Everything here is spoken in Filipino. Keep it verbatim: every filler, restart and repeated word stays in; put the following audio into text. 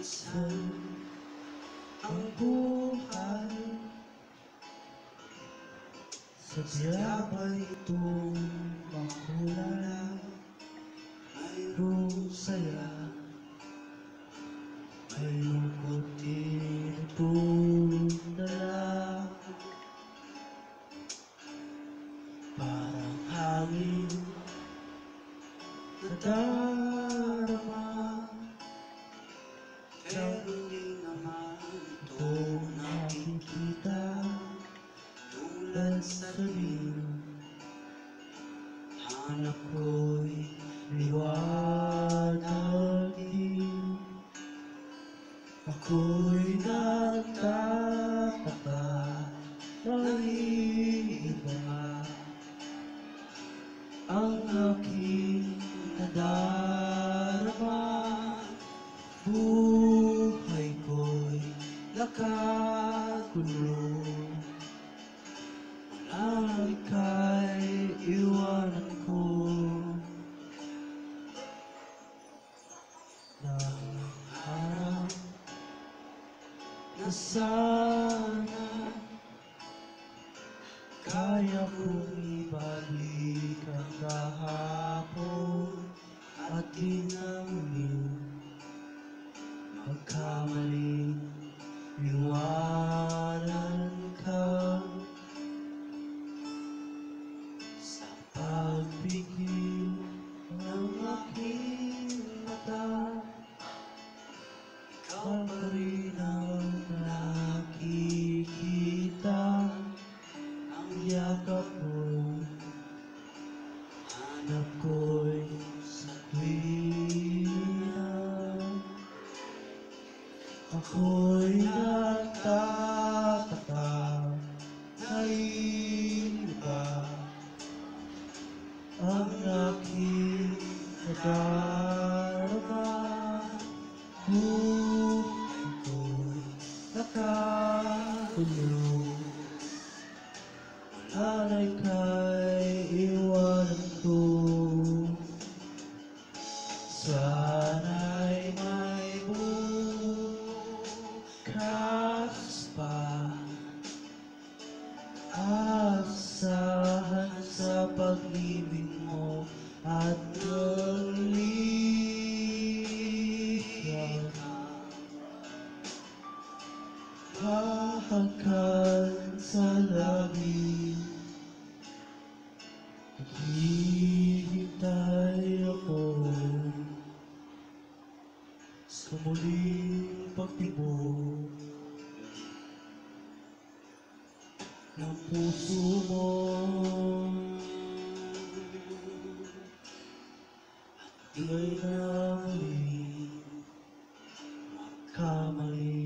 minsan ang buhay sadya ba itong makulay? Mayroong saya, may lungkot din itong dala. Parang hangin na darama, pero di naman ito nakikita. Tulad sa dilim, hanap ko'y liwanag din. Ako'y nagtataka ng iba ang aking nadarama. Buhay ko'y nakakulong, walang ika'y iwanan ko. Nangarap na sana kaya kong ibalik ang kahapon at di na muling magkamaling iwanan ka. Sa pagbigil ng aking mata, ikaw pa rin ang nakikita. Ang yakap mo, hanap ko'y sa tuwina. Ako'y nagtataka na iba ang aking nadarama. Buhay ko'y nakakulong, wala na ika'y iwanan ko. Sana'y may bukas pa, asahan sa pag-ibig mo at nalihan. Hahakan sa labi, naghihintay ako sa muling pagtibok ng puso mo. At di na muling magkamali.